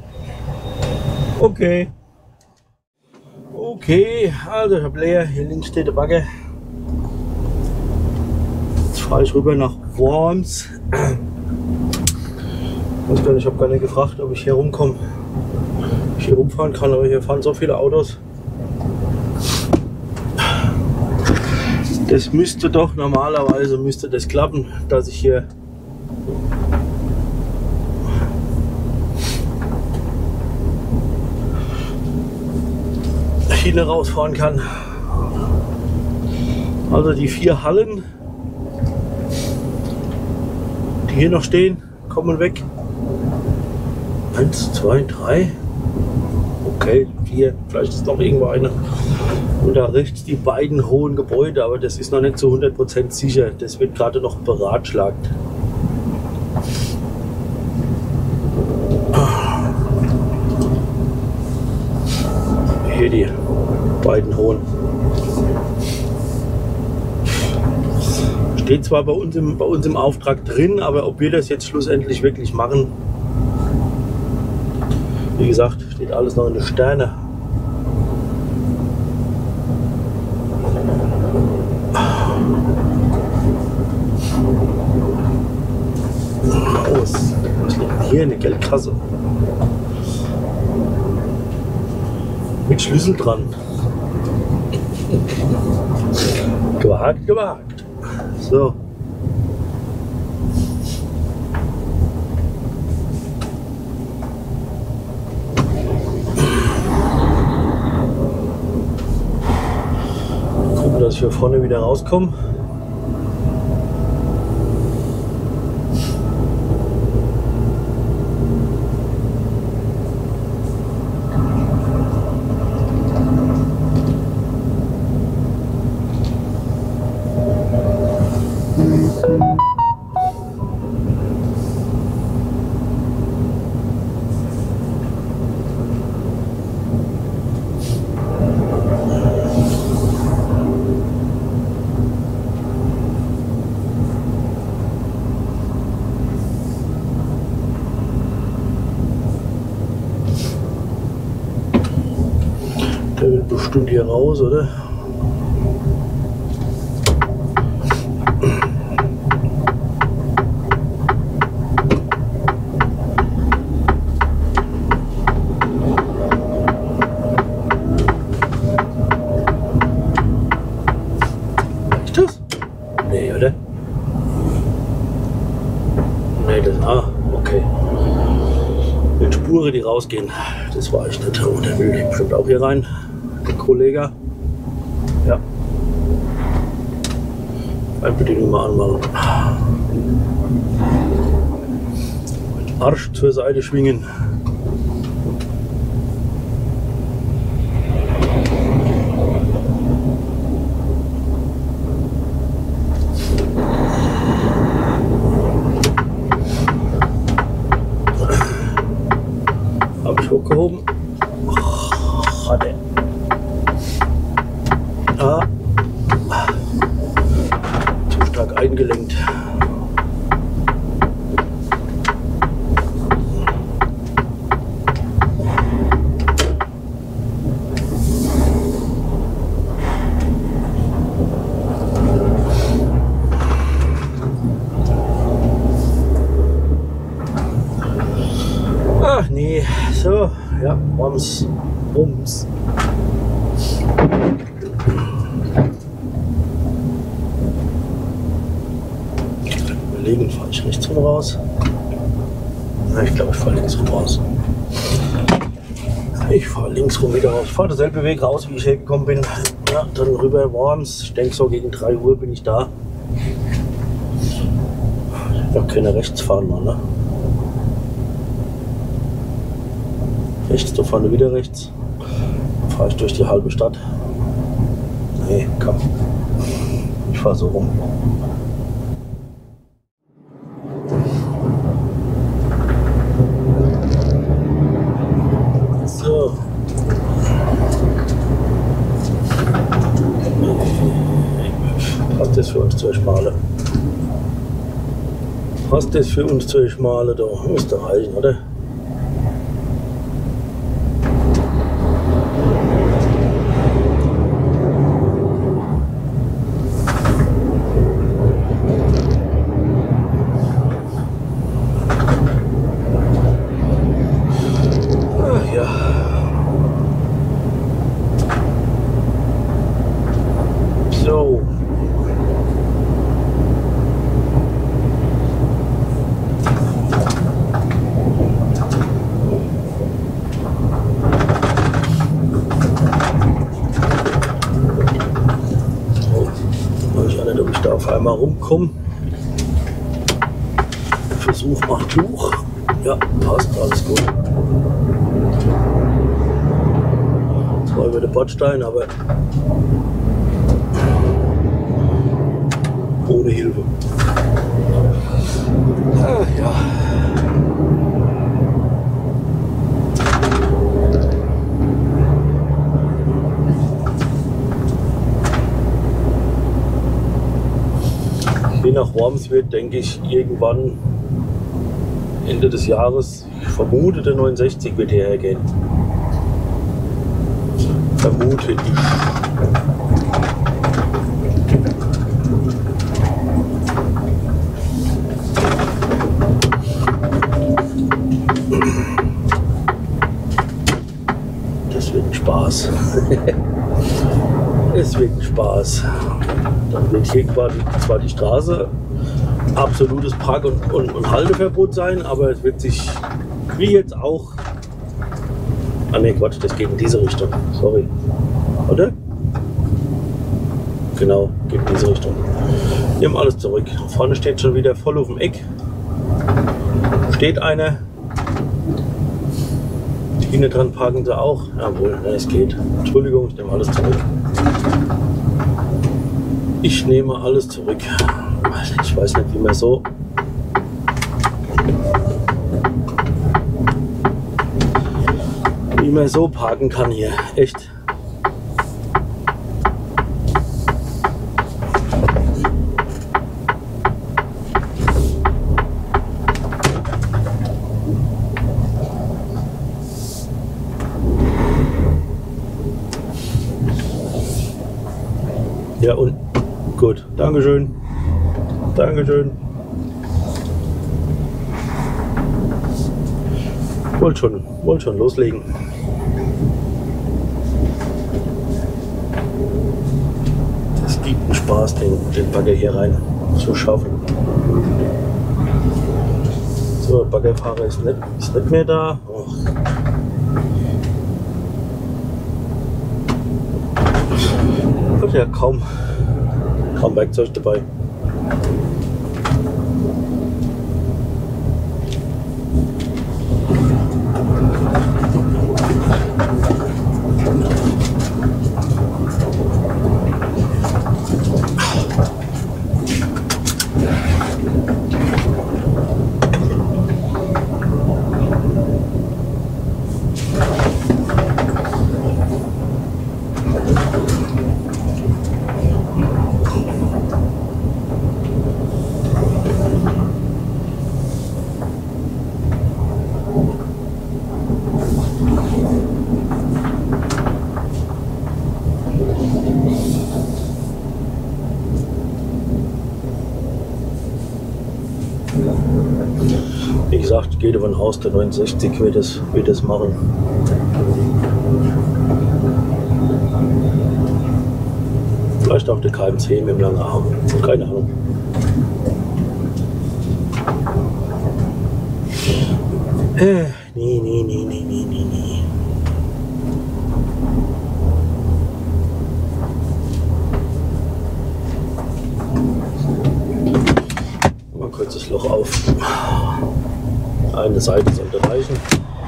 Okay. Okay, also ich habe leer. Hier links steht der Bagger. Jetzt fahre ich rüber nach Worms. Ich weiß gar nicht, ich habe gar nicht gefragt, ob ich hier rumkomme. Ob ich hier rumfahren kann, aber hier fahren so viele Autos. Das müsste doch normalerweise müsste das klappen, dass ich hier Schiene rausfahren kann. Also die vier Hallen, die hier noch stehen, kommen weg. Eins, zwei, drei. Okay, vier. Vielleicht ist noch irgendwo eine. Und da rechts die beiden hohen Gebäude, aber das ist noch nicht zu hundert Prozent sicher. Das wird gerade noch beratschlagt. Hier die beiden hohen. Steht zwar bei uns, im, bei uns im Auftrag drin, aber ob wir das jetzt schlussendlich wirklich machen, wie gesagt, steht alles noch in den Sternen. Raus. Was liegt hier? Eine Geldkasse. Mit Schlüssel dran. Gewagt, gewagt. So. Gucken, dass wir vorne wieder rauskommen. Der will bestimmt hier raus, oder? Ist das? Nee, oder? Nee, das. Ah, okay. Mit Spuren, die rausgehen. Das war ich nicht. Oh, der will bestimmt auch hier rein. Der Kollege. Ja. Fernbedienung mal anmachen. Mit Arsch zur Seite schwingen. Habe ich hochgehoben. Hat er. Ah. Zu stark eingelenkt. Ach nee, so, ja, Rums, Rums. Überlegen, fahre ich rechts rum raus? Na, ich glaube, ich fahre links rum raus. Ich fahre links rum wieder raus. Ich fahre denselben Weg raus, wie ich hergekommen bin. Ja, dann rüber Worms. Ich denke, so gegen drei Uhr bin ich da. Ich darf keine rechts fahren, Mann, ne? Rechts, da vorne wieder rechts. Dann fahre ich durch die halbe Stadt. Nee, komm. Ich fahre so rum. So. Passt das für uns zu erschmalen? Passt das für uns zu erschmalen? Da müsste reichen, oder? So. Weiß ich auch nicht, ob ich da auf einmal rumkomme. Versuch macht Buch. Ja, passt, alles gut. Zwar über den Bordstein, aber ohne Hilfe. Ah, ja. nach Worms wird, denke ich, irgendwann Ende des Jahres, ich vermute, der neunundsechzig wird hierher gehen. Vermute ich. Das wird ein Spaß. Es wird ein Spaß. Dann wird hier quasi zwar die Straße absolutes Park- und, und, und Halteverbot sein, aber es wird sich wie jetzt auch. Ah ne, Quatsch, das geht in diese Richtung. Sorry. Oder? Genau, geht in diese Richtung. Wir haben alles zurück. Vorne steht schon wieder voll auf dem Eck. Steht einer. Hinten dran parken sie auch. Jawohl, ja, es geht. Entschuldigung, ich nehme alles zurück. Ich nehme alles zurück. Ich weiß nicht, wie man so. Wie man so parken kann hier. Echt. Ja, und gut. Dankeschön. Dankeschön. Wollt schon, wollt schon loslegen. Es gibt einen Spaß, den, den Bagger hier rein zu schaffen. So, der Baggerfahrer ist nicht, ist nicht mehr da. Och. Hat ja kaum, kaum Werkzeug dabei. Wie gesagt, ich gehe davon aus, der neunundsechzig wird es, wird es machen. Vielleicht auch der K M zehn mit dem langen Arm. Keine Ahnung. Äh, nee, nee, nee, nee, nee, nee, nee. Mal kurz das Loch auf. Eine Seite sollte reichen.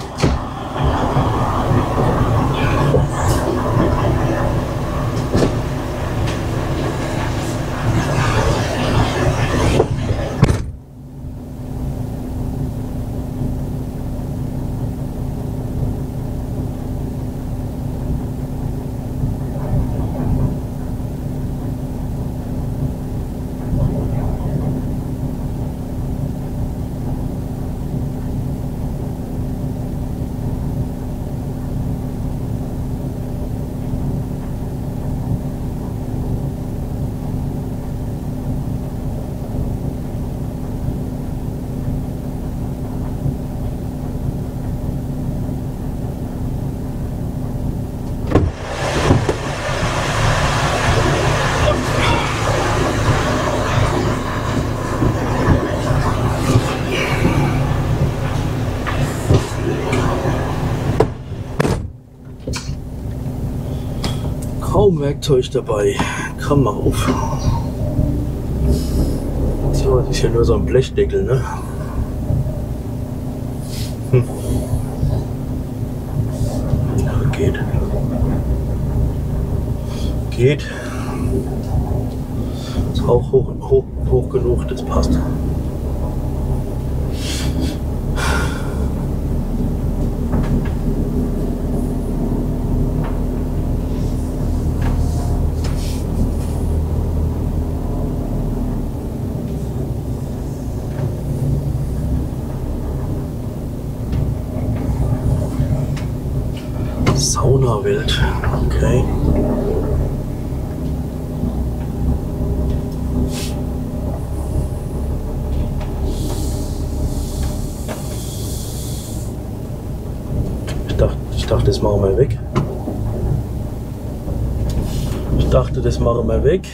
Kaum Werkzeug dabei. Komm mal auf. So, das ist ja nur so ein Blechdeckel, ne? Hm. Ja, geht. Geht. Ist auch hoch, hoch, hoch genug, das passt. Donauwelt. Okay. Ich dachte, ich dachte, das machen wir weg. Ich dachte, das machen wir weg.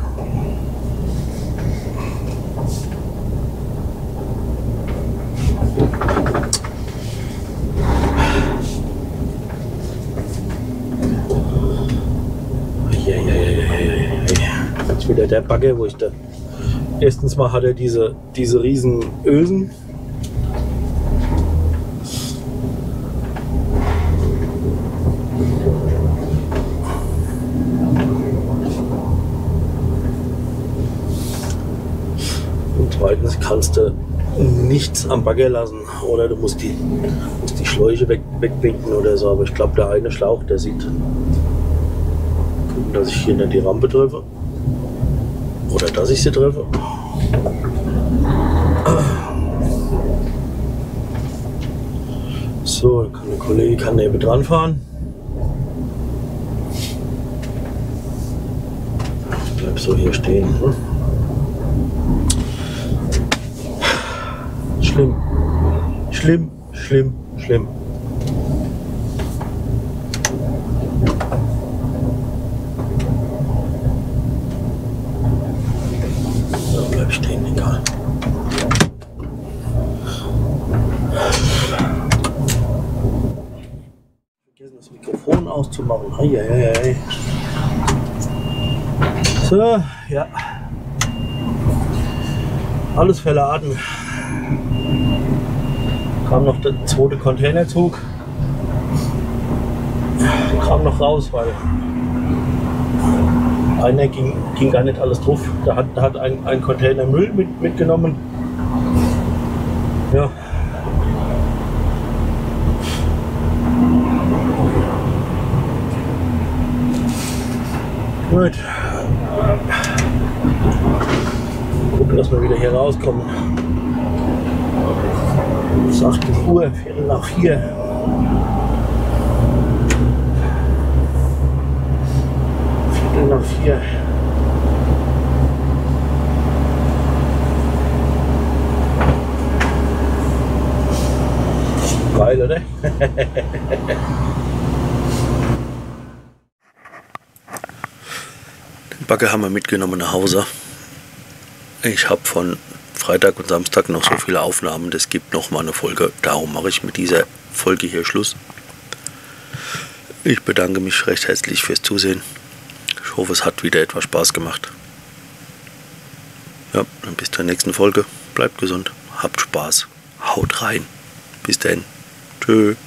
Jetzt wieder der Bagger, wo ich da. Erstens mal hat er diese, diese riesen Ösen. Und zweitens kannst du nichts am Bagger lassen oder du musst die, musst die Schläuche weg, wegbinden oder so. Aber ich glaube, der eine Schlauch, der sieht, gucken, dass ich hier nicht die Rampe treffe oder dass ich sie treffe. So, dann kann der Kollege kann neben dran fahren. Ich bleib so hier stehen. Hm? Schlimm, schlimm, schlimm, schlimm. So, bleib stehen, egal. Vergessen das Mikrofon auszumachen. Ei, ei, ei. So, ja. Alles verladen. Kam noch der zweite Containerzug. Kam noch raus, weil einer ging, ging gar nicht alles drauf. Da hat, da hat ein, ein Container Müll mit, mitgenommen. Ja. Gut. Gucken, dass wir wieder hier rauskommen. Es ist achtzehn Uhr, Viertel nach vier. Viertel nach vier. Geil, oder? Den Bagger haben wir mitgenommen nach Hause. Ich habe von Freitag und Samstag noch so viele Aufnahmen, das gibt noch mal eine Folge. Darum mache ich mit dieser Folge hier Schluss. Ich bedanke mich recht herzlich fürs Zusehen. Ich hoffe, es hat wieder etwas Spaß gemacht. Ja, dann bis zur nächsten Folge. Bleibt gesund, habt Spaß, haut rein. Bis dann. Tschö.